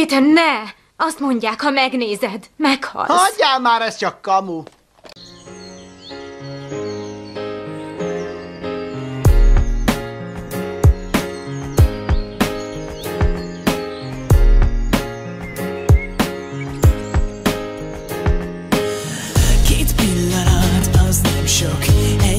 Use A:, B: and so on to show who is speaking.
A: Ethan, ne! Azt mondják, ha megnézed, meghalsz.
B: Hagyjál már, ez csak kamu.
C: Két pillanat, az nem sok.